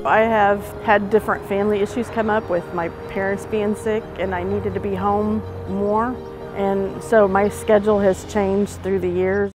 I have had different family issues come up with my parents being sick, and I needed to be home more. And so my schedule has changed through the years.